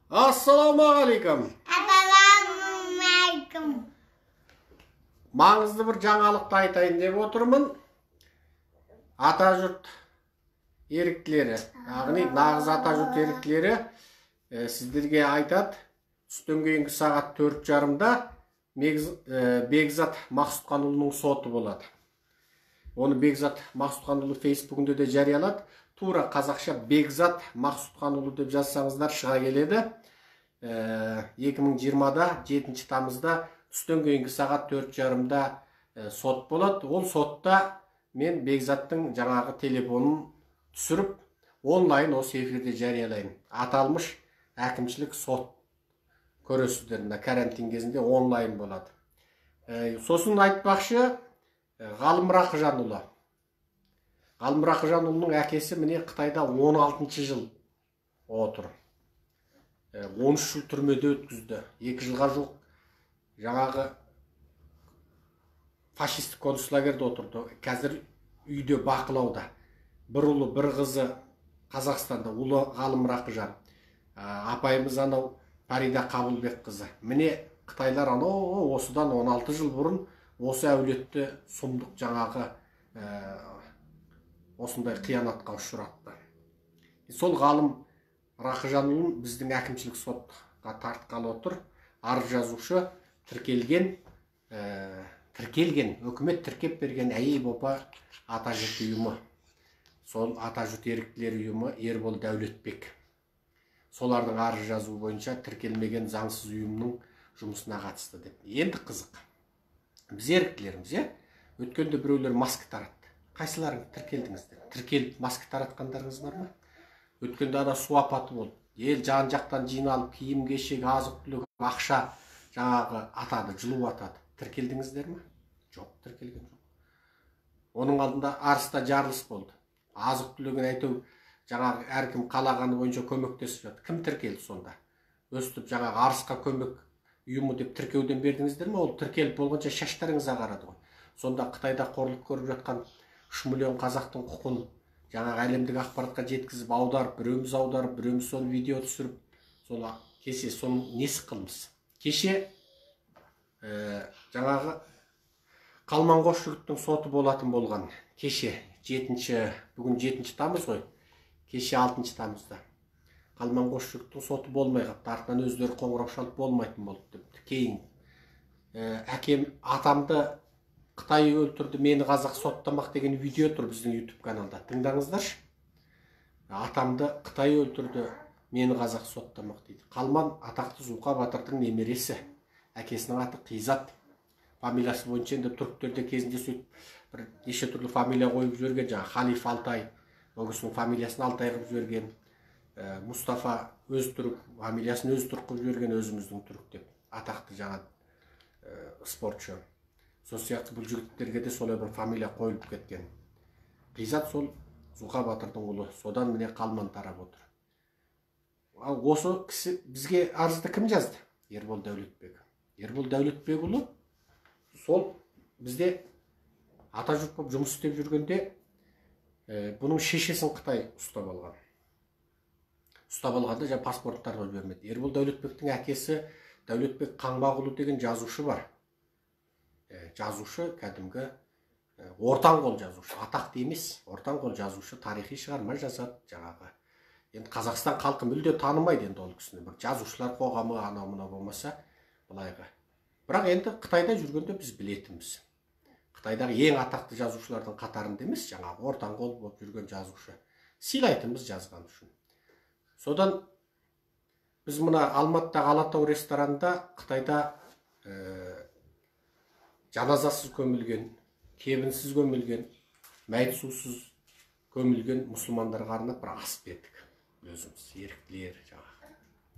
Ассалаумағалейкум. Ассалаумағалейкум. Маңызды бір жаңалықты айтайын деп отырмын. Атажұрт еріктілері, яғни нағыз атажұрт еріктілері сіздерге айтады. Түстен кейінгі сағат 4:30-да Бекзат Мақсұтханұлының соты болады. Оны Бекзат Мақсұтханұлы Фейсбугінде де жариялады. Тура қазақша Бекзат Мақсұтханұлы деп жазсаңыздар шыға келеді. 2020-да 7 тамызда түстен кейінгі сағат 4:30-да сот болады. Ол сотта мен Бекзаттың жаңағы телефонын түсіріп, онлайн осы эфирде жариялайын. Аталмыш әкімшілік сот көресіздер, карантин кезінде онлайн болады. Сосын айтпақшы, Ғалым Рақыжанұлы. Ғалым Рақыжанұлының әкесі міне Қытайда 16 жыл отыр. 13 жыл түрмеде өткізді. 2 жылға жоқ жаңағы фашистік концлагерде отырды. Қазір үйде бақылауда. Бір ұлы, бір қызы Қазақстанда, ұлы Ғалым Рақыжан. Апайымыз анау Парида Қабылбек қызы. Міне Қытайлар осыдан 16 жыл бұрын осы әулетті сұмдық жаңағы осындай қиянатқа ұшыратты. Сол Ғалым Рақыжанұлын біздің әкімшілік сотқа тартқалы отыр. Арыз жазушы тіркелген, үкімет тіркеп берген әйел опа атажұрт ұйымы. Сол атажұрт еріктілер ұйымы Ербол Дәулетбек. Солардың арыз жазу бойынша тіркелмеген заңсыз ұйымның жұмысына қатысты деп. Енді қызық. Біз еріктілеріміз, өткенде біреулер маска таратты. Қайсыларың тіркелдіңіздер? Тіркеліп маска таратқандарыңыз бар ма? Өткенде ана су апаты болды. Ел жан жақтан жиналып, киім кешек, азық-түлік, ақша жаңағы атады, жылу атады. Тіркелдіңіздер ме? Жоқ, тіркелген жоқ. Оның алдында арыста жарылыс болды. Азық-түлігін айту жаңағы әркім қалағаны бойынша көмектесіп жатыр. Кім тіркелді сонда? Өстіп жаңағы арысқа көмек ұйымы деп тіркеуден бердіңіздер ме? Ол тіркеліп болғанша шаштарыңыз ағарады ғой. Сонда Қытайда қорлық көріп жатқан 3 миллион қазақтың құқын жаңағы әлемдік ақпаратқа жеткізіп аударып, біреуміз сол видео түсіріп, сол кеше соның несі қылмыс? Кеше жаңағы Қалманқош жігіттің соты болатын болған. Кеше бүгін 7 тамыз ғой. Кеше 6 тамызда. Қалманқош жігіттің соты болмай қапты. Артынан өздері қоңырау шалып болмайтын болды депті. Кейін әкем атамды Қытай өлтірді, мені қазақ соттамақ деген видео тұр біздің YouTube каналда. Тыңдаңыздаршы. Атамды Қытай өлтірді, мені қазақ соттамақ дейді. Қалман атақты Зұлқа Батырдың немересі. Әкесінің аты Қизат. Фамилиясы бойынша енді түріктерде кезінде сөйтіп бір неше түрлі фамилия қойып жүрген, жаңа Халиф Алтай, ол кісінің фамилиясын Алтай қылып жүрген. Мұстафа өз түрік, фамилиясын өз түрік қылып жүрген, өзіміздің түрік деп. Атақты жаңа спортшы. Сол сияқты бұл жігіттерге де солай бір фамилия қойылып кеткен. Қизат сол Зұлқа Батырдың ұлы. Содан міне Қалман тарап отыр. Осы кісі бізге арызды кім жазды? Ербол Дәулетбек. Ербол Дәулетбек ұлы сол бізде атажұрт болып жұмыс істеп жүргенде бұның шешесін Қытай ұстап алған. Ұстап алғанда жаңа паспорттарды бермеді. Ербол Дәулетбектің әкесі Дәулетбек Қаңбағұлы деген жазушы бар. Жазушы кәдімгі ортан қол жазушы, атақты емес, ортан қол жазушы, тарихи шығарма жазады жаңағы. Енді Қазақстан халқы мүлде танымайды енді ол кісіні. Бір жазушылар қоғамы анау мынау болмаса былайғы. Бірақ енді Қытайда жүргенде біз білетінбіз. Қытайдағы ең атақты жазушылардың қатарында емес, жаңағы ортан қол болып жүрген жазушы. Сыйлайтынбыз жазған үшін. Содан біз мына Алматыдағы Алатау ресторанында Қытайда жаназасыз көмілген, кебінсіз көмілген, мәйітсусыз көмілген мұсылмандарға арнап бір ас бердік. Өзіміз еріктілер жаңағы.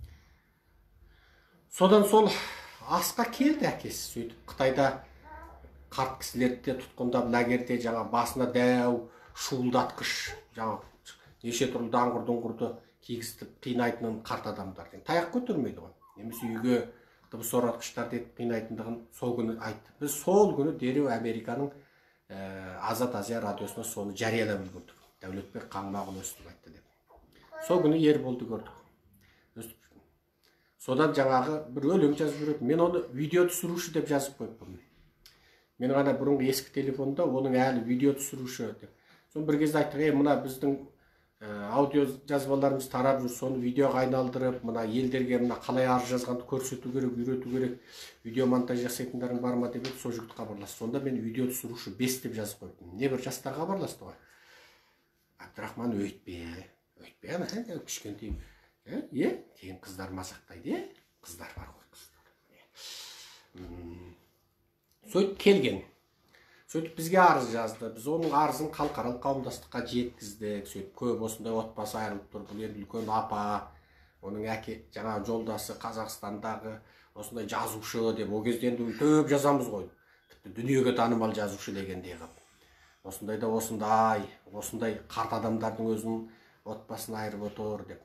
Содан сол асқа келді әкесі. Сөйтіп Қытайда қарт кісілерді тұтқындап лагерде жаңа басына дәу шуылдатқыш жаңа неше түрлі даңғыр-дұңғырды кигізтіп қинайтынын қарт адамдар. Таяқ көтермейді ғой. Немесе үйге дыбыс оратқыштарды етіп қинайтындығын сол күні айтты. Біз сол күні дереу Американың Азат Азия радиосына соны жариялап үлгердік. Дәулетбек Қаңбағұлы өстіп айтты деп. Сол күні Ерболды көрдік. Содан жаңағы бір өлең жазып жүреді. Мен оны видео түсіруші деп жазып қойыппын. Мен ғана бұрынғы ескі телефонда оның әлі видео түсіруші деп. Соны бір кезде айттық, мына біздің аудио жазбаларымыз тарап жүр, соны видеоға айналдырып, мына елдерге мына қалай арыз жазғанды көрсету керек, үйрету керек, видео монтаж жасайтындарың бар ма деп еді, сол жігіт хабарласты. Сонда мен видео түсіруші 5 деп жазып қойдым. Не бір жастар хабарласты ғой. Абдрахман өйтпе, ана кішкентай, кейін қыздар мазақтайды, қыздар бар ғой, қыздар. Сөйтіп келген. Сөйтіп бізге арыз жазды. Біз оның арызын халықаралық қауымдастыққа жеткіздік. Сөйтіп көп осындай отбасы айырылып тұр. Бұл енді үлкен апа, оның әке жаңағы жолдасы Қазақстандағы осындай жазушы деп. Ол кезде енді көп жазамыз ғой. Тіпті дүниеге танымал жазушы дегендей қылып. Осындай да осындай қарт адамдардың өзінің отбасын айырып отыр деп.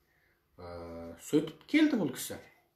Сөйтіп келді бұл кісі.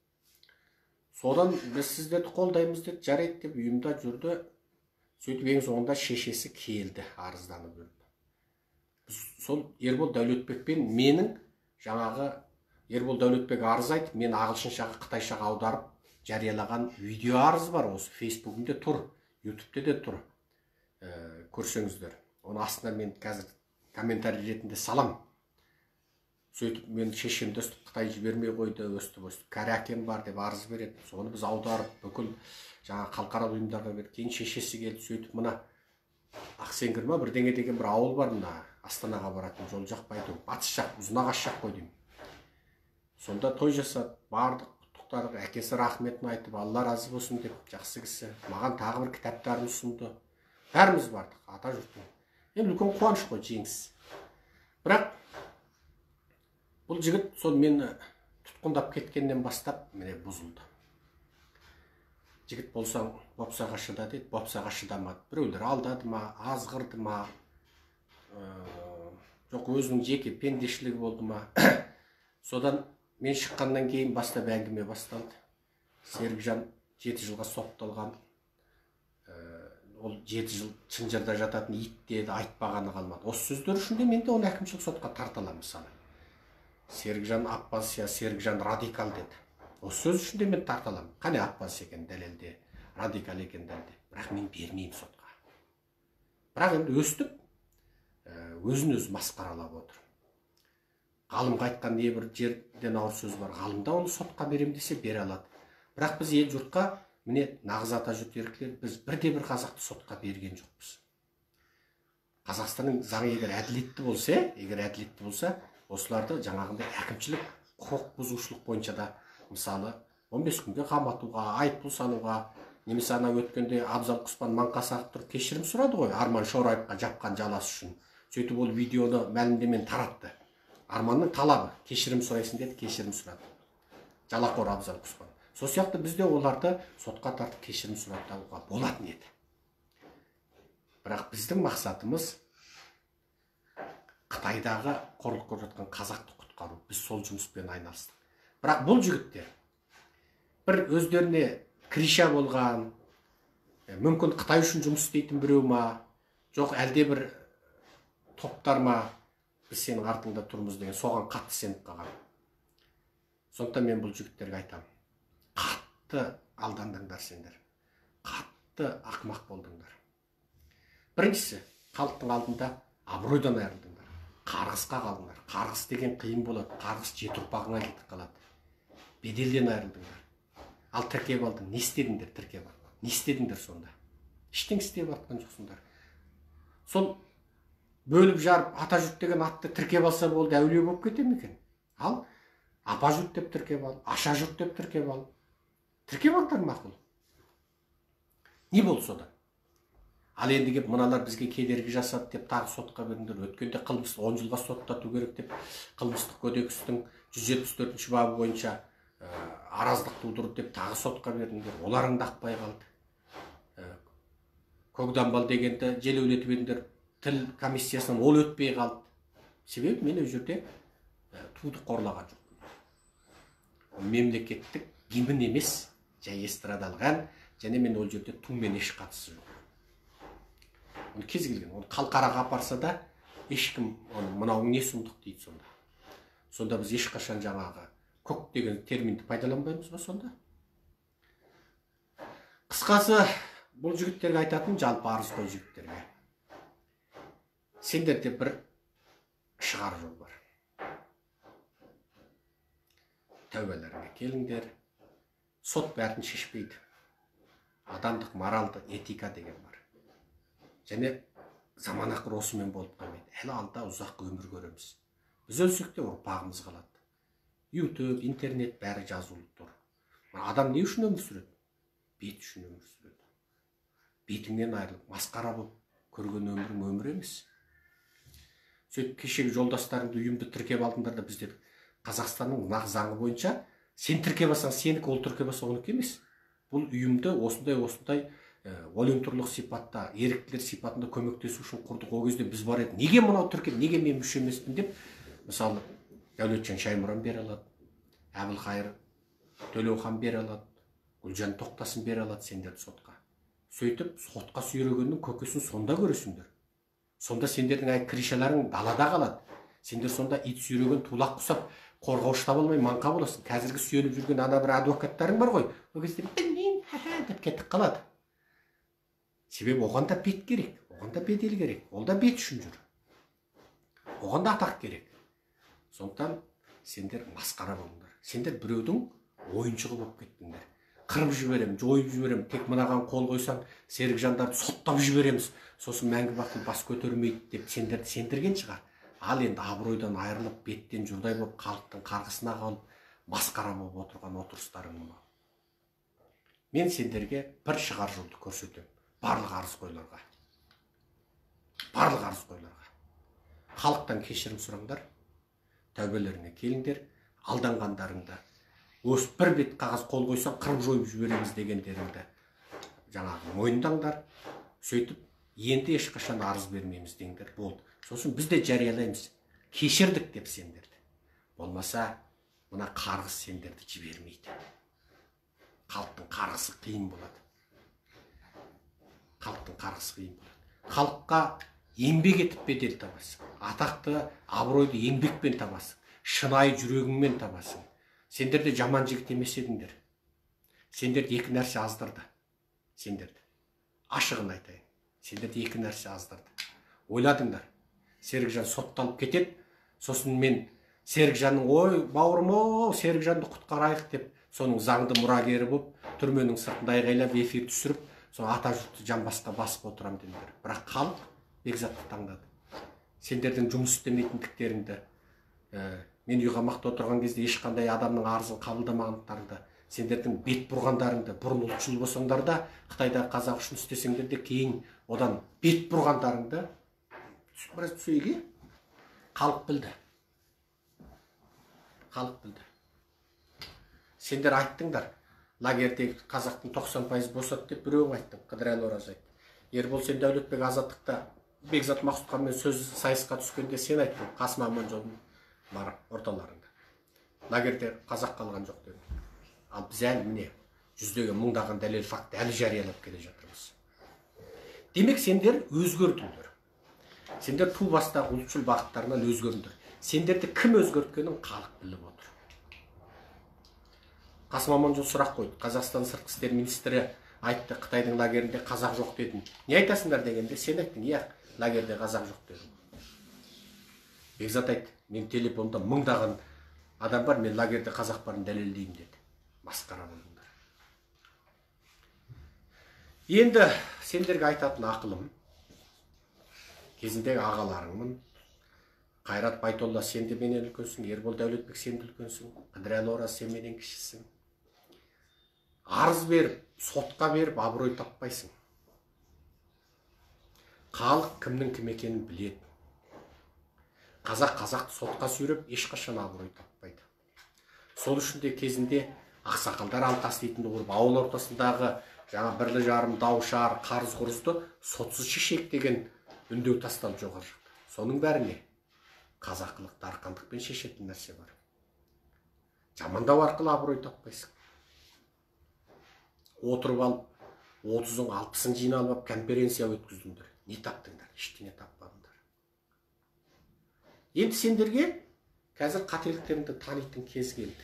Содан біз сіздерді қолдаймыз деді, жарайды деп үйімде жүрді. Сөйтіп ең соңында шешесі келді, арызданып жүрді. Сол Ербол Дәулетбекпен менің жаңағы Ербол Дәулетбек арыз айтып, мен ағылшыншаға, қытайшаға аударып жариялаған видео арыз бар, осы Фейсбугімде тұр, ютубте де тұр. Көрсеңіздер. Оны астына мен қазір комментарий ретінде салам. Сөйтіп мен шешемді өстіп Қытай жібермей қойды, өстіп кәрі әкем бар деп арыз береді. Соны біз аударып бүкіл жаңа халықаралық ұйымдарға берді. Кейін шешесі келді, сөйтіп мына Ақсеңгір ма бірдеңе деген бір ауыл бар, мына Астанаға баратын жол жақ па әйтеуір, батыс жақ, Ұзынағаш жақ қой деймін. Сонда той жасады, бардық, құттықтадық, әкесі рахметін айтып, Алла разы болсын деп, жақсы кісі. Маған тағы бір кітаптарын ұсынды. Бәріміз бардық, ата жұрттың. Енді үлкен қуаныш қой, жеңіс. Бірақ бұл жігіт сол мені тұтқындап кеткеннен бастап міне бұзылды. Жігіт болсаң бопсаға шыда деді, бопсаға шыдамады. Біреулер алдады ма, азғырды ма, жоқ өзінің жеке пендешілігі болды ма. Содан мен шыққаннан кейін бастап әңгіме басталды. Серікжан 7 жылға сотталған. Ол 7 жыл Шынжырда жататын ит деді, айтпағаны қалмады. Осы сөздер үшін де мен де оны әкімшілік сотқа тарталамын мысалы. Серікжан Аппасия, Серікжан радикал деді. Осы сөз үшін де мен тарталамын. Қане Аппас екен дәлелде, радикал екен дәлелде. Бірақ мен бермеймін сотқа. Бірақ енді өстіп, өзін өзі масқаралап отыр. Ғалымға айтқан не бір жерден ауыр сөз бар. Ғалымда оны сотқа берем десе бере алады. Бірақ біз ел жұртқа, міне нағыз ата жұрт еріктілер, біз бірде-бір қазақты сотқа берген жоқпыз. Қазақстанның заңы егер әділетті болса, осыларды жаңағындай әкімшілік құқық бұзушылық бойынша да мысалы 15 күнге қаматуға, айыппұл салуға, немесе ана өткенде Абзал Құспан маңқа сағып тұрып кешірім сұрады ғой, Арман Шораевқа жапқан жаласы үшін. Сөйтіп ол видеоны мәлімдемені таратты. Арманның талабы кешірім сұрайсың деді, кешірім сұрады. Жалақор Абзал Құспан. Сол сияқты бізде оларды сотқа тартып кешірім сұрауға болатын еді. Бірақ біздің мақсатымыз Қытайдағы қорлық көріп жатқан қазақты құтқару. Біз сол жұмыспен айналыстық. Бірақ бұл жігіттер бір өздеріне криша болған, мүмкін Қытай үшін жұмыс істейтін біреу ма, жоқ әлде бір топтар ма, біз сенің артыңда тұрмыз деген соған қатты сеніп қалған. Сондықтан мен бұл жігіттерге айтамын. Қатты алдандыңдар сендер. Қатты ақымақ болдыңдар. Біріншісі, халықтың алдында абыройдан айырылдыңдар. Қарғысқа қалдыңдар. Қарғыс деген қиын болады. Қарғыс жеті ұрпағыңа кетіп қалады. Беделден айырылдыңдар. Ал тіркеп алдың. Не істедіңдер тіркеп алдың? Не істедіңдер сонда? Ештеңе істеп атқан жоқсыңдар. Сол бөліп жарып ата жұрт деген атты тіркеп алса болды, әулие болып кете ме екен? Ал апа жұрт деп тіркеп ал, аша жұрт деп тіркеп ал. Тіркеп алдар мақұл. Не болды содан? Ал енді кеп мыналар бізге кедергі жасады деп тағы сотқа беріңдер. Өткенде қылмысты 10 жылға соттату керек деп қылмыстық кодекстің 174 бабы бойынша араздық тудырды деп тағы сотқа беріңдер. Оларың да ақпай қалды. Көкдамбал дегенді желеулетіп едіңдер. Тіл комиссиясынан ол өтпей қалды. Себебі мен ол жерде туды қорлаған жоқпын. Мемлекеттік гимн емес, жай эстрадалған, және мен ол жерде тумен еш қатысы жоқ. Оны кез келген, оны қалқараға апарса да ешкім оны мынауың не сұмдық дейді сонда. Сонда біз ешқашан жаңағы көк деген терминді пайдаланбаймыз ба сонда? Қысқасы, бұл жігіттерге айтатын жалпы арыз қой жігіттерге. Сендерде бір шығар жол бар. Тәубелеріңе келіңдер. Сот бәрін шешпейді. Адамдық, моралды, этика деген бар. Және заман ақыр осымен болып қалмайды. Әлі алда ұзақ өмір көреміз. Біз өлсек те ұрпағымыз қалады. YouTube, интернет бәрі жазулы тұр. Адам не үшін өмір сүреді? Бет үшін өмір сүреді. Бетіңнен айырылып, масқара болып көрген өмірің өмір емес. Сөйтіп кешегі жолдастарыңды ұйымды тіркеп алдыңдар да біздер Қазақстанның нақ заңы бойынша сен тіркеп алсаң сенікі, ол тіркеп алса оныкі емес. Бұл ұйымды осындай волонтерлық сипатта, еріктілер сипатында көмектесу үшін құрдық. Ол кезде біз бар еді. Неге мынау тіркеп, неге мен мүше емеспін деп, мысалы, Дәулетжан Шаймұран бере алады, Әбілқайыр Төлеухан бере алады, Гүлжан Тоқтасын бере алады сендерді сотқа. Сөйтіп, сотқа сүйрегеннің көкесін сонда көресіңдер. Сонда сендердің кришаларың далада қалады. Сендер сонда ит сүйреген тулақ құсап, қорғаушы таба алмай маңқа боласың. Қазіргі сүйеніп жүрген ана бір адвокаттарың бар ғой. Ол кезде білмеймін, деп кетіп қалады. Себебі оған да бет керек, оған да бедел керек. Ол да бет үшін жүр. Оған да атақ керек. Сондықтан сендер масқара болыңдар. Сендер біреудің ойыншығы болып кеттіңдер. Қырып жіберем, жойып жіберем. Тек мынаған қол қойсаң, Серікжандарды соттап жібереміз. Сосын мәңгі бақи бас көтермейді деп сендерді сендірген шығар. Ал енді абыройдан айырылып, беттен жұрдай болып, халықтың қарғысына қалып, масқара болып отырған отырыстарың мынау. Мен сендерге бір шығар жолды көрсетемін. Барлық арыз қойларға. Барлық арыз қойларға. Халықтан кешірім сұраңдар. Тәубелеріңе келіңдер. Алданғандарыңды. Осы бір бет қағаз қол қойсаң, қырып жойып жібереміз дегендеріңді жаңағы мойындаңдар. Сөйтіп, енді ешқашан арыз бермейміз деңдер. Болды. Сосын біз де жариялаймыз. Кешірдік деп сендерді. Болмаса, мына қарғыс сендерді жібермейді. Халықтың қарғысы қиын болады. Халықтың қарғысы қиын болады. Халыққа еңбек етіп бедел табасың. Атақты, абыройды еңбекпен табасың. Шынайы жүрегіңмен табасың. Сендерде жаман жігіт емес едіңдер. Сендерді екі нәрсе аздырды. Сендерді. Ашығын айтайын. Сендерді екі нәрсе аздырды. Ойладыңдар. Серікжан сотталып кетеді. Сосын мен Серікжанның, ой, бауырым, Серікжанды құтқарайық деп, соның заңды мұрагері болып, түрменің сыртында айғайлап эфир түсіріп, соң ата жұртты жамбасқа басып отырам дедіңдер. Бірақ халық Бекзатты таңдады. Сендердің жұмыс істемейтіндіктеріңді, мен үйқамақта отырған кезде ешқандай адамның арызын қабылдамағандарыңды, сендердің бет бұрғандарыңды, бұрын ұлтшыл болсаңдар да, Қытайда қазақ үшін істесеңдер де, кейін одан бет бұрғандарыңды біраз түсеге халық білді. Халық білді. Сендер айттыңдар, лагердегі қазақтың 90% босат деп біреуің айттың, Қыдырәлі Ораз айтты. Ербол сен Дәулетбек Азаттықта Бекзат Мақсұтханмен сөз сайысқа түскенде сен айттың, Қасым Аманжолдың бар орталарында. Лагерде қазақ қалған жоқ деді. Ал біз әлі міне жүздеген мыңдаған дәлел факті әлі жариялап келе жатырмыз. Демек сендер өзгердіңдер. Сендер ту бастағы ұлтшыл бағыттарынан өзгердіңдер. Сендерді кім өзгерткенін халық біліп отыр. Қасым Аманжол сұрақ қойды. Қазақстан сыртқы істер министрі айтты, Қытайдың лагерінде қазақ жоқ дедің. Не айтасыңдар дегенде сен айттың, иә, лагерде қазақ жоқ дедің. Бекзат айтты, мен телефонда мыңдаған адам бар, мен лагерде қазақ барын дәлелдеймін деді. Масқара болыңдар. Енді сендерге айтатын ақылым, кезіндегі ағаларыңмын. Қайрат Байтолла сен де менен үлкенсің, Ербол Дәулетбек сен де үлкенсің, Қыдырәлі Ораз сен менен кішісің. Арыз беріп, сотқа беріп, абырой таппайсың. Халық кімнің кім екенін біледі. Қазақты сотқа сүйреп, ешқашан абырой таппайды. Сол үшін де кезінде ақсақалдар алқасы дейтінді құрып, ауыл ортасындағы жаңа бірлі жарым дау-шар, қарыз-құрызды сотсыз шешек деген үндеу тасталып жоғары шықты. Соның бәріне қазақылық, дарқандықпен шешетін нәрсе бар. Жамандау арқылы абырой таппайсың. Отырып алып, 30-ың, 60-ың жиналып, конференция өткіздіңдер. Не таптыңдар? Ештеңе таппадыңдар. Енді сендерге Қазір қателіктеріңді танитын кез келді.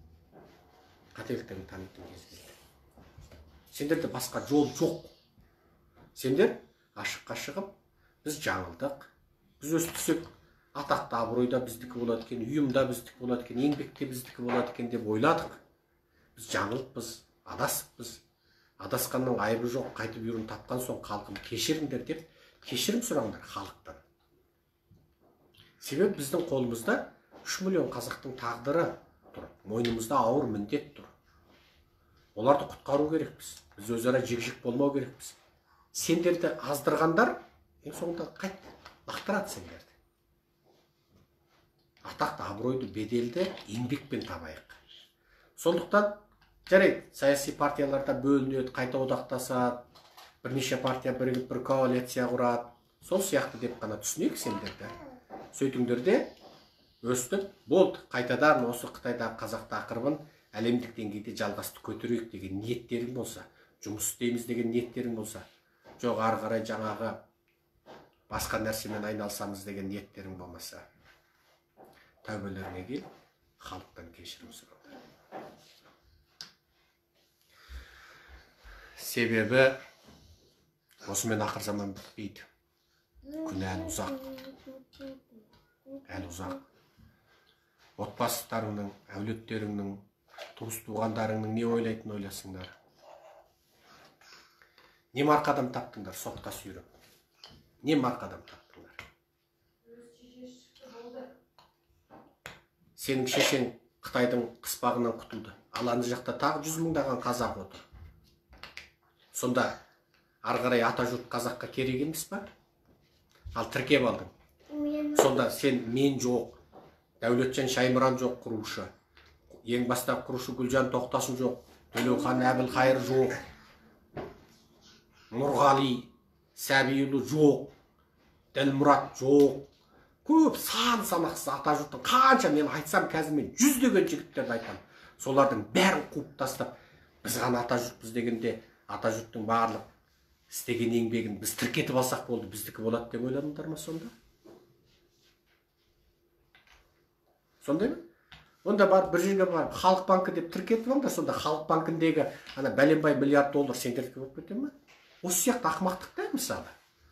Сендерде басқа жол жоқ. Сендер ашыққа шығып, біз жаңылдық, біз өстісек, атақты абыройда біздікі болады екен, үйымда біздікі болады екен, еңбекте біздікі болады екен деп ойладық. Біз жаңылыппыз, адасыппыз. Адасқанның айыбы жоқ, қайтып үйірін тапқан соң халқым кешіріңдер деп кешірім сұраңдар халықтан. Себебі біздің қолымызда 3 миллион қазақтың тағдыры тұр, мойнымызда ауыр міндет тұр. Оларды құтқару керекпіз. Біз өзара жек-жек болмау керекпіз. Сендерді аздырғандар ең соңында қайт лақтырады сендерді. Атақты, абыройды, беделді еңбекпен табайық. Сондықтан жарайды, саяси партияларда бөлінеді, қайта одақтасады, бірнеше партия бірігіп бір коалиция құрады. Сол сияқты деп қана түсінейік сендерді. Сөйтіңдерде өстіп, болды, қайтадан осы Қытайдағы қазақ тақырыбын әлемдік деңгейде жалғасты көтерейік деген ниеттерің болса, жұмыс істейміз деген ниеттерің болса, жоқ ары қарай жаңағы басқа нәрсемен айналысамыз деген ниеттерің болмаса, тәубелеріңе кел, халықтан кешірім сұраңдар. Себебі осымен ақыр заман бітпейді. Күн әлі ұзақ. Отбасыларыңның, әулеттеріңнің, туыс туғандарыңның не ойлайтын ойласыңдар. Не марқадам таптыңдар сотқа сүйреп? Не марқадам таптыңдар? Сенің шешең Қытайдың қыспағынан құтылды. Ал ана жақта тағы 100 мыңдаған қазақ отыр. Сонда ары қарай ата жұрт қазаққа керек емес па? Ал тіркеп алдың. Сонда сен мен жоқ, Дәулетжан Шаймұран жоқ құрушы, ең бастап құрушы Гүлжан Тоқтасын жоқ, Төлеухан Әбілқайыр жоқ, Нұрғали Сәбиұлы жоқ, Ділмұрат жоқ. Көп сан-санақсыз ата жұрттың қанша, мен айтсам қазір мен 100-деген жігіттерді айтам. Солардың бәрін қуып тастап, біз ғана ата жұртпыз дегенде, ата жұрттың барлық істеген еңбегін біз тіркетіп алсақ болды, біздікі болады деп ойладыңдар ма сонда? Сондай ма? Онда барып бір жерге барып Халық банкі деп тіркетіп алыңдар, сонда Халық банкіндегі ана бәленбай миллиард доллар сендердікі болып кете ме? Осы сияқты ақымақтық та мысалы.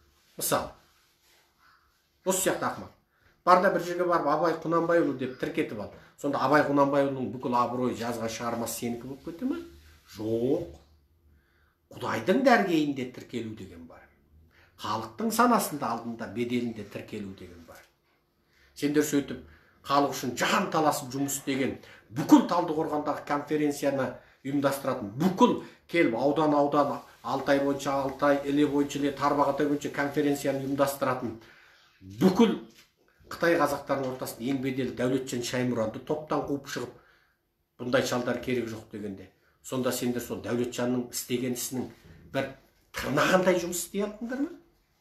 Осы сияқты ақымақ. Барда бір жерге барып Абай Құнанбайұлы деп тіркетіп ал. Сонда Абай Құнанбайұлының бүкіл абыройы жазған шығармасы сенікі болып кете ме? Жоқ. Құдайдың дәргейінде тіркелу деген бар. Халықтың санасында алдында беделінде тіркелу деген бар. Сендер сөйтіп халық үшін жан таласып жұмыс істеген, бүкіл Талдықорғандағы конференцияны ұйымдастыратын, бүкіл келіп аудан, Алтай бойынша Алтай, Іле бойынша Іле, Тарбағатай бойынша конференцияны ұйымдастыратын, бүкіл Қытай қазақтарының ортасында ең беделді Дәулетжан Шаймұранды топтан қуып шығып, бұндай шалдар керек жоқ дегенде. Сонда сендер сол Дәулетжанның істеген ісінің бір тырнағандай жұмыс істей алдыңдар ма?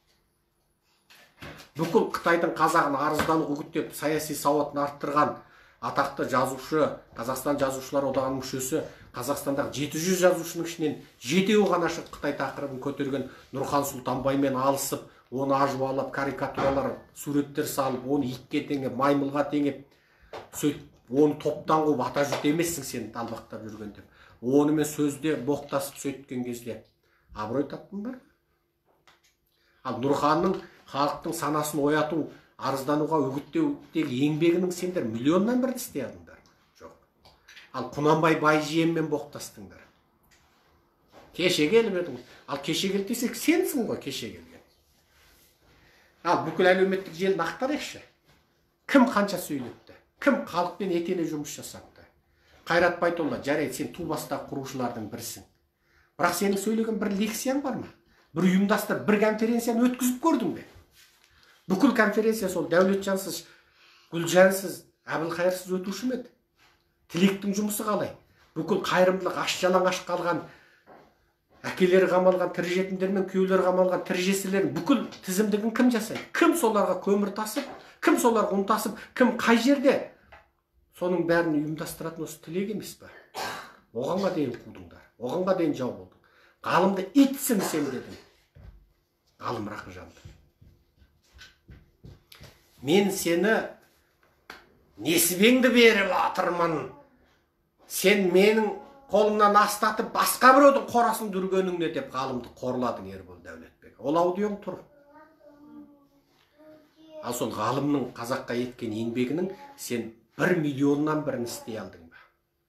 Бүкіл Қытайдың қазағын арызданып үгіттеп, саяси сауатын арттырған атақты жазушы, Қазақстан жазушылар одағының мүшесі, Қазақстандағы 700 жазушының ішінен 7-еуі ғана шығып Қытай тақырыбын көтерген Нұрхан Сұлтанбаймен алысып, оны ажуалап, карикатуралар, суреттер салып, оны итке теңеп, маймылға теңеп, сөйтіп, оны топтан қуып ата жұрт емессің сен талбақтап жүрген деп. Онымен сөзде боқтасып сөйткен кезде абырой таптыңдар. Ал Нұрханның халықтың санасын ояту, арыздануға үгіттеудегі еңбегінің сендер миллионнан бірді істей алдыңдар. Жоқ. Ал Құнанбай Байжиеммен боқтастыңдар. Кеше келіп едің. Ал кеше келді десек сенсің ғой кеше келген. Ал бүкіл әлеуметтік желіні ақтарайықшы. Кім қанша сөйлепті? Кім халықпен етене жұмыс жасапты? Қайрат Байтолла, жарайды, сен ту бастағы құрушылардың бірісің. Бірақ сенің сөйлеген бір лекцияң бар ма? Бір ұйымдастырып, бір конференцияны өткізіп көрдің бе? Бүкіл конференция сол Дәулетжансыз, Гүлжансыз, Әбілқайырсыз өтуші ме еді? Тілектің жұмысы қалай? Бүкіл қайырымдылық аш-жалаңаш қалған, әкелері қамалған тірі жетімдер мен күйеулері қамалған тірі жесірлердің бүкіл тізімдігін кім жасайды? Кім соларға көмір тасып, кім соларға ұн тасып, кім қай жерде? Соның бәрін ұйымдастыратын осы тілек емес па? Оғанға дейін қудыңдар, оғанға дейін жау болдың. Ғалымды итсің сен дедің. Ғалым Рақыжанды. Мен сені несібеңді беріп атырмын. Сен менің қолымнан астатып басқа біреудің қорасын дүргеніңне деп ғалымды қорладың Ербол Дәулетбек. Ол аудиоң тұр. Ал сол ғалымның қазаққа еткен еңбегінің сен 1 миллионнан бірін істей алдың ба?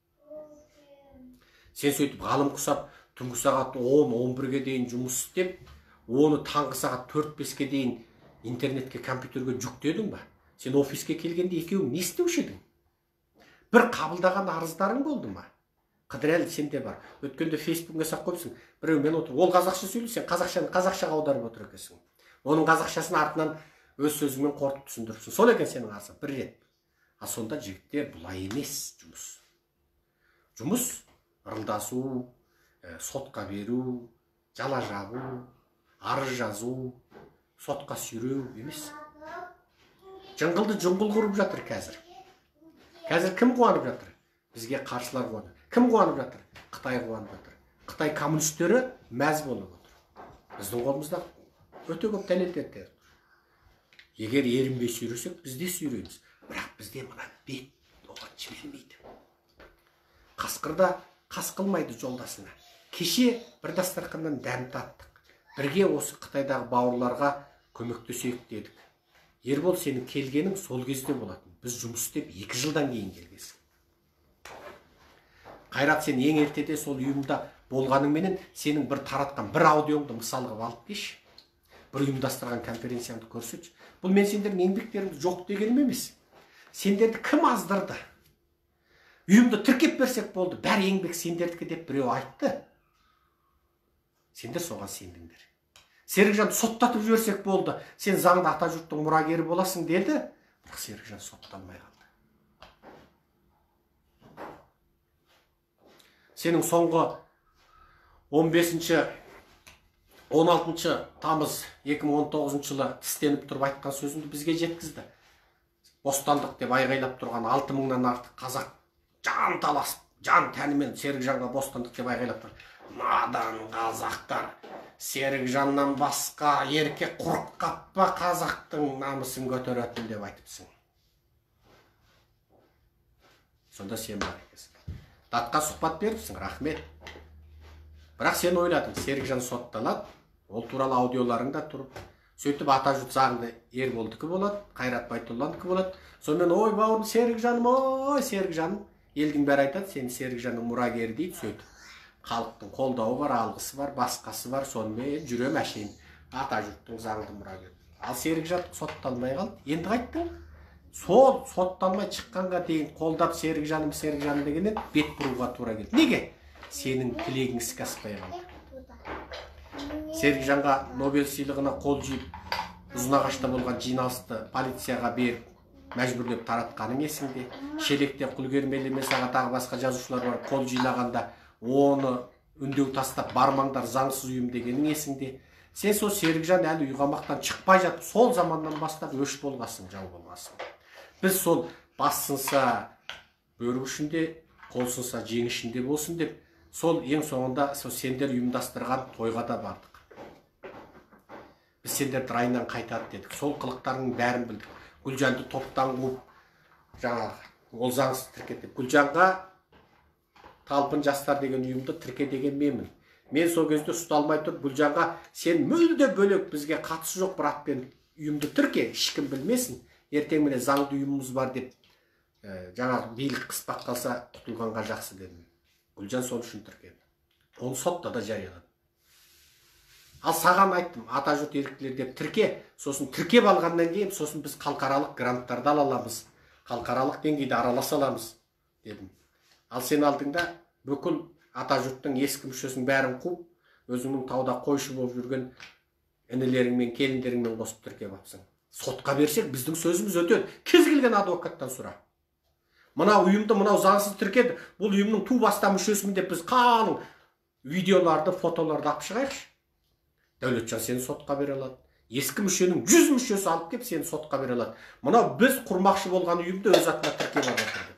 Сен сөйтіп ғалым құсап, түнгі сағат 10-11-ге дейін жұмыс істеп, оны таңғы сағат 4-5-ке дейін интернетке, компьютерге жүктедің ба? Сен офиске келгенде екеуің не істеуші едің? Bir қабылдаған арыздарың болды ма? Қыдырәлі сенде бар. Өткенде Фейсбукқа сақ қойыпсың. Біреу мен отыр. Ол қазақша сөйлесе, сен қазақшаны қазақшаға аударып отыр екенсің. Оның қазақшасын артынан өз сөзіңмен қорытып түсіндіріпсің. Сол екен сенің арызың бір рет. А сонда жігіттер бұлай емес жұмыс. Жұмыс ырылдасу, сотқа беру, жала жабу, арыз жазу, сотқа сүйреу емес. Жыңғылды жыңғыл құрып жатыр қазір. Қазір кім қуанып жатыр? Бізге қарсылар қуанып. Кім қуанып жатыр? Қытай қуанып жатыр. Қытай коммунистері мәз болып отыр. Біздің қолымызда өте көп дәлелдер. Егер ерінбей сүйресек, біз де сүйреміз. Бірақ бізде мына бет оған жібермейді. Қасқырда қас қылмайды жолдасына. Кеше бір дастарханнан дәм таттық. Бірге осы Қытайдағы бауырларға көмектесейік дедік. Ербол, сенің келгенің сол кезде болатын. Біз жұмыс істеп 2 жылдан кейін келгенсің. Қайрат, сен ең ертеде сол ұйымда болғаныңменен сенің бір таратқан бір аудионды мысал қылып алып келші. Бір ұйымдастырған конференцияңды көрсетші. Бұл мен сендердің еңбектеріңді жоқ дегенім емес. Сендерді кім аздырды? Ұйымды тіркеп берсек болды. Бәрі еңбек сендердікі деп біреу айтты. Сендер соған сендіңдер. Серікжанды соттатып жіберсек болды. Сен заңда ата жұрттың мұрагері боласың деді. Бірақ Серікжан сотталмай қалды. Сенің соңғы 15-16 тамыз 2019 жылы тістеніп тұрып айтқан сөзіңді бізге жеткізді. Бостандық деп айғайлап тұрған 6000-нан артық қазақ жан таласып, жан тәнімен Серікжанға бостандық деп айғайлап тұр. Надан қазақтар, Серікжаннан басқа еркек құрық қаппа, қазақтың намысын көтеретін деп айтыпсың. Сонда сен бар екенсің. Датқа сұхбат беріпсің, рахмет. Бірақ сен ойладың, Серікжан сотталады, ол туралы аудиоларыңда тұрып. Сөйтіп ата жұрт заңды Ерболдікі болады, Қайрат Байтолландікі болады. Сонымен ой бауырым Серікжаным, ой Серікжаным. Елдің бәрі айтады, сен Серікжанның мұрагері дейді, сөйтіп. Халықтың қолдауы бар, алғысы бар, басқасы бар, сонымен жүрем әшейін. Ата жұрттың заңды мұрагері. Ал Серікжан сотталмай қалды. Енді қайттың? Сол сотталмай шыққанға дейін қолдап Серікжаным дегеннен бет бұруға тура келді. Неге? Сенің тілегің іске аспай қалды. Серікжанға Нобель сыйлығына қол жиып, Ұзынағашта болған жиналысты полицияға беріп, мәжбүрлеп таратқаның есіңде. Шелекте Құлгермелі Месаға тағы басқа жазушылар бар, қол жинағанда оны үндеу тастап бармаңдар заңсыз ұйым дегенің есіңде. Сен сол Серікжан әлі ұйғамақтан шықпай жатып, сол заманнан бастап өш болғасың, жау болғасың. Біз сол бас сынса бөрік ішінде, қол сынса жең ішінде болсын деп, сол ең соңында сендер ұйымдастырған тойға да бардық. Біз сендерді райынан қайтады дедік. Сол қылықтарының бәрін білдік. Гүлжанды топтан қуып, жаңағы, ол заңсыз тіркетіп. Гүлжанға Талпын жастар деген ұйымды тірке деген менмін. Мен сол кезде ұсталмай тұрып, Гүлжанға сен мүлде бөлек, бізге қатысы жоқ бір атпен ұйымды тірке, ешкім білмесін. Ертең міне заңды ұйымымыз бар деп, жаңағы билік қыспақ қалса құтылғанға жақсы дедім. Гүлжан сол үшін тіркеді. Оны сотта да жариялады. Ал саған айттым, ата жұрт еріктілер деп тірке, сосын тіркеп алғаннан кейін, сосын біз халықаралық гранттарды ала аламыз, халықаралық деңгейде араласа аламыз дедім. Ал сен алдыңда бүкіл ата жұрттың ескі мүшесінің бәрін қуып, өзіңнің тауда қойшы болып жүрген інілеріңмен, келіндеріңмен қосып тіркеп алыпсың. Сотқа берсек, біздің сөзіміз өтеді. Кез келген адвокаттан сұра. Мынау ұйымды, мынау заңсыз тіркеді, бұл ұйымның ту баста мүшесімін деп біз қалың видеоларды, фотоларды алып шығайықшы. Дәулетжан сені сотқа бере алады. Ескі мүшенің 100 мүшесі алып кеп сені сотқа бере алады. Мынау біз құрмақшы болған ұйымды өз атына тіркеп алып отыр.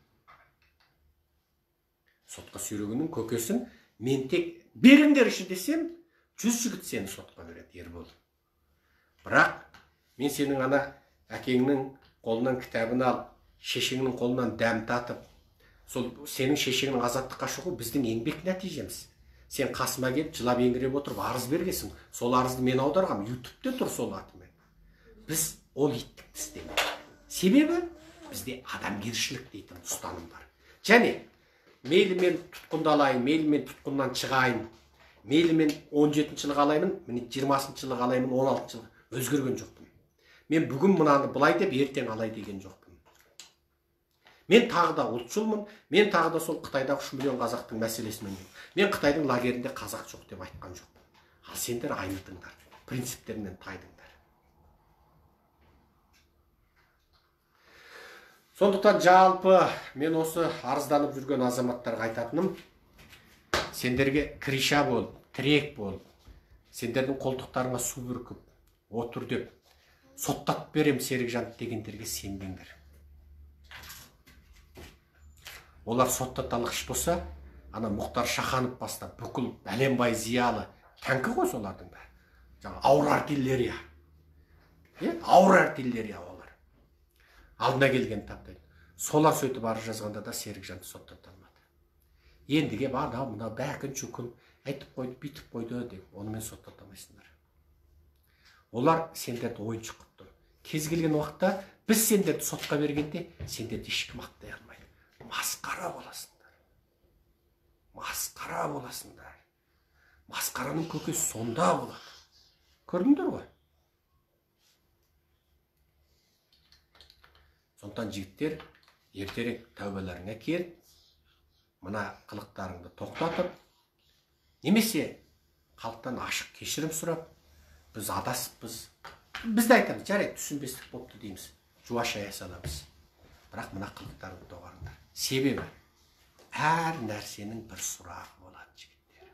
Сотқа сүйрегеннің көкесін мен тек беріңдерші десем, 100 жігіт сені сотқа береді, Ербол. Бірақ мен сенің ана әкеңнің қолынан кітабын алып, шешеңнің қолынан дәм татып, сол сенің шешеңнің азаттыққа шығу біздің еңбек нәтижеміз. Сен қасыма келіп жылап еңіреп отырып арыз бергенсің. Сол арызды мен аударғам, ютубте тұр сол атымен. Біз ол иттікті істемейміз. Себебі бізде адамгершілік дейтін ұстаным бар. Және мейлі мен тұтқындалайын, мейлі мен тұтқыннан шығайын, мейлі мен 17-ші жылы қалаймын, міне 20-шы жылы қалаймын, 16-шы жылы өзгерген жоқпын. Мен бүгін мынаны былай деп, ертең алай деген жоқпын. Мен тағы да ұлтшылмын, мен тағы да сол Қытайдағы 3 миллион қазақтың мәселесімен. Мен Қытайдың лагерінде қазақ жоқ деп айтқан жоқпын. Ал сендер айнытыңдар, принциптерінен тайдыңдар. Сондықтан жалпы мен осы арызданып жүрген азаматтарға айтатыным, сендерге криша болып, тірек болып, сендердің қолтықтарыңа су бүркіп, отыр деп, соттатып берем Серікжан дегендерге сенбеңдер. Олар соттаталық іш болса, ана Мұхтар Шаханов бастап, бүкіл бәленбай зиялы тәңкі ғой солардың бәрі. Жаңа ауыр артиллерия. Ауыр артиллерия олар. Алдына келген таптайды. Солар сөйтіп арыз жазғанда да Серікжанды соттата алмады. Ендіге мына бәкін чүкін айтып қойды, битіп қойды деп, онымен соттатамайсыңдар. Олар сендерді ойыншық қып тұр. Кез келген уақытта біз сендерді сотқа бергенде, сендерді ешкім ақтай алмайды. Масқара боласыңдар. Масқара боласыңдар. Масқараның көкесі сонда болады. Көрдіңдер ғой? Сондықтан жігіттер, ертерек тәубаларыңа кел, мына қылықтарыңды тоқтатып, немесе халықтан ашық кешірім сұрап, біз адасыппыз. Біз де айтамыз, жарайды, түсінбестік болыпты дейміз. Жуашая саламыз. Бірақ мына қылықтарыңды доғарыңдар. Себебі әр нәрсенің бір сұрағы болады, жігіттер.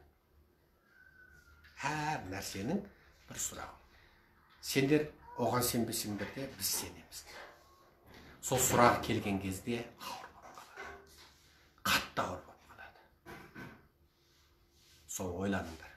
Әр нәрсенің бір сұрағы. Сендер оған сенбесіңдер де, біз сенеміз. Сол сұрағы келген кезде ауыр болып қалады. Қатты ауыр болып қалады. Сол ойланыңдар.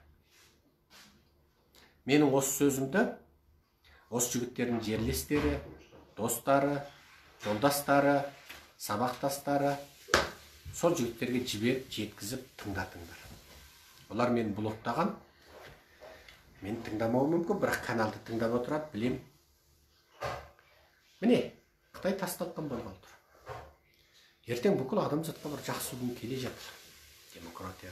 Менің осы сөзімді, осы жігіттердің жерлестері, достары, жолдастары, сабақтастары, сол жігіттерге жіберіп жеткізіп тыңдатыңдар. Олар мені блоктаған, мен тыңдамауым мүмкін, бірақ каналды тыңдап отырады, білем. Міне, Қытай тасталған болған тұр. Ертең бүкіл адамзатқа бір жақсы күн келе жатыр. Демократия.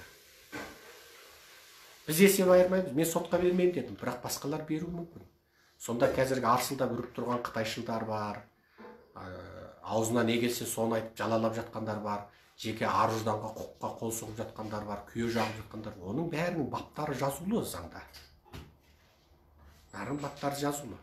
Біз есеп айырмаймыз, мен сотқа бермеймін дедім, бірақ басқалар беруі мүмкін. Сонда қазіргі арсылда үріп тұрған қытайшылдар бар, аузына не келсе соны айтып жалалап жатқандар бар, жеке арызданға құқыққа қол соғып жатқандар бар, күйе жағып жатқандар бар. Оның бәрінің баптары жазулы заңда. Бәрінің баптары жазулы.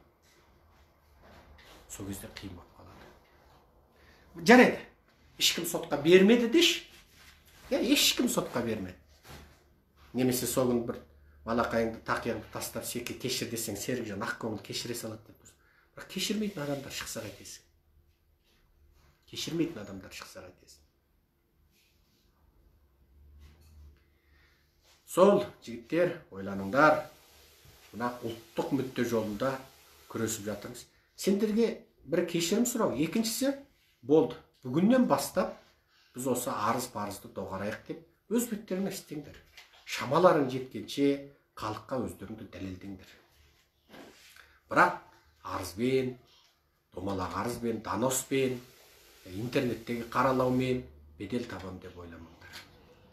Сол кезде қиын болып қалады. Жарайды, ешкім сотқа бермеді деш. Ешкім сотқа бермеді. Немесе сол күн бір балақайыңды тақияңды тастап секе кешір десең, Серікжан ақкөңіл кешіре салады деп тұрсың. Бірақ кешірмейтін адамдар шықса қайтесің. Кешірмейтін адамдар шықса қайтесің. Сол жігіттер, ойланыңдар, мына ұлттық мүдде жолында күресіп жатырмыз. Сендерге бір кешірім сұрау. Екіншісі, болды. Бүгіннен бастап біз осы арыз-парызды доғарайық деп өз беттеріңе істеңдер. Шамаларың жеткенше халыққа өздеріңді дәлелдеңдер. Бірақ арызбен, домалақ арызбен, доноспен, интернеттегі қаралаумен бедел табам деп ойламаңдар.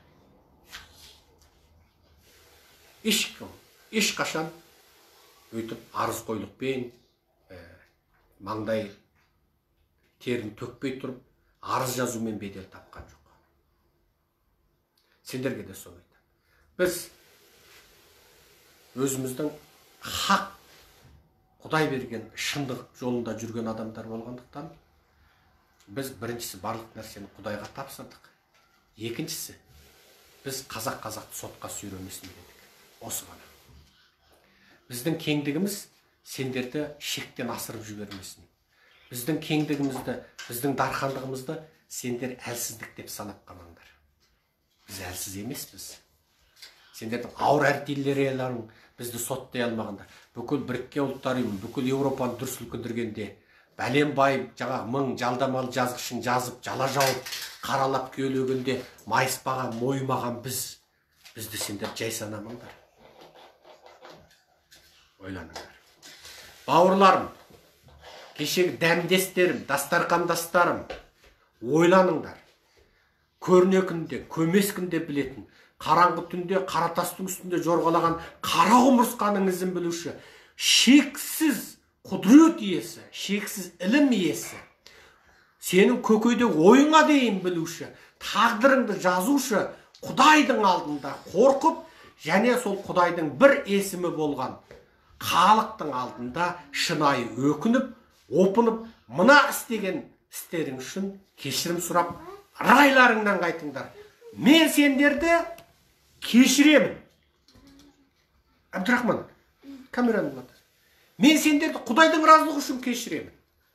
Ешқашан өйтіп арыз қойлықпен, маңдай терін төкпей тұрып, арыз жазумен бедел тапқан жоқ. Сендерге де соны айтамын. Біз өзіміздің хақ, Құдай берген шындық жолында жүрген адамдар болғандықтан, біз біріншісі барлық нәрсені Құдайға тапсырдық. Екіншісі, біз қазақты сотқа сүйремесін дедік. Осы ғана. Біздің кеңдігіміз сендерді шектен асырып жібермесін. Біздің кеңдігімізді, біздің дархандығымызды сендер әлсіздік деп санап қалмаңдар. Біз әлсіз емеспіз. Сендердің ауыр артиллерияларың бізді соттай алмағандар. Бүкіл Біріккен Ұлттар Ұйымы, бүкіл Еуропаны дүр сілкіндіргенде, бәленбай жаңағы мың жалдамалы жазғышын жазып жала жауып қаралап келгенде майыспаған мойымаған бізді сендер жай санамаңдар. Ойланыңдар. Бауырларым, кешегі дәмдестерім, дастарқандастарым, ойланыңдар. Көрне күнде, көмес күнде білетін, қараңғы түнде қаратастың үстінде жорғалаған қара құмырсқаның ізін білуші, шексіз құдірет иесі, шексіз ілім иесі, сенің көкейдегі ойыңа дейін білуші, тағдырыңды жазушы, Құдайдың алдында қорқып, және сол Құдайдың бір есімі болған халықтың алдында шынайы өкініп, опынып, мына істеген істерің үшін кешірім сұрап, райларыңнан қайтыңдар. Мен сендерді кешіремін. Әбдірахман, камераны бұлады. Мен сендерді Құдайдың разылығы үшін кешіремін.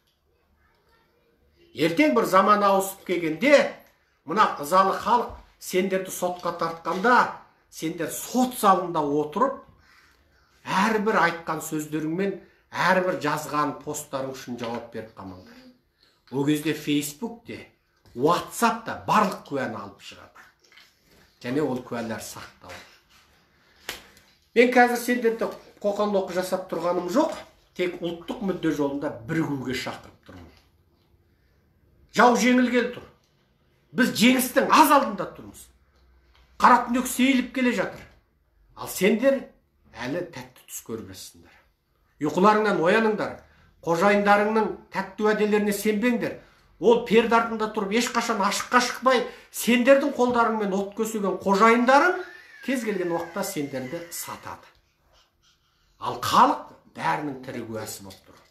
Ертең бір заман ауысып келгенде, мына ызалы халық сендерді сотқа тартқанда, сендер сот залында отырып, әрбір айтқан сөздеріңмен, әрбір жазған посттарың үшін жауап беріп қалмаңдар. О кезде Фейсбукте, WhatsApp'та барлық куәні алып шығады. Және ол куәлер сақталады. Мен қазір сендерді қоқан-лоққы жасап тұрғаным жоқ, тек ұлттық мүдде жолында бірігуге шақырып тұрмын. Жау жеңілгелі тұр. Біз жеңістің аз алдында тұрмыз. Қара түнек сейіліп келе жатыр. Ал сендер әлі тәтті түс көрмессіңдер. Ұйқыларыңнан ояныңдар. Қожайындарыңның тәтті уәделеріне сенбеңдер. Ол перде артында тұрып ешқашан ашыққа шықпай, сендердің қолдарыңмен от көсеген қожайындарың кез келген уақытта сендерді сатады. Ал халық бәрінің тірі куәсі болып тұр.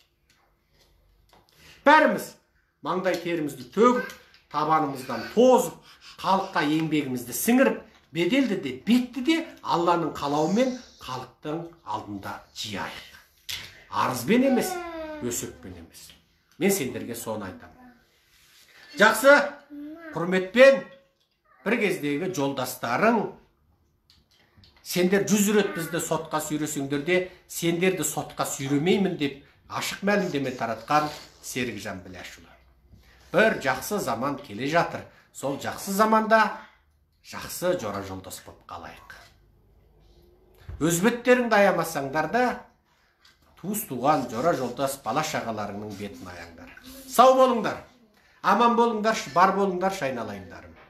Бәріміз маңдай терімізді төгіп, табанымыздан тозып, халыққа еңбегімізді сіңіріп, беделді де, бетті де Алланың қалауымен халықтың алдында жияйық. Арызбен емес, өсекпен емес. Мен сендерге соны айтамын. Жақсы, құрметпен бір кездегі жолдастарың, сендер 100 рет бізді сотқа сүйресеңдер де, сендерді сотқа сүйремеймін деп ашық мәлімдеме таратқан Серікжан Біләшұлы. Бір жақсы заман келе жатыр. Сол жақсы заманда жақсы жора жолдас болып қалайық. Өз беттеріңді аямасаңдар да, туыс туған жора жолдас бала шағаларыңның бетін аяңдар. Сау болыңдар, аман болыңдар, бар болыңдар, айналайындарым.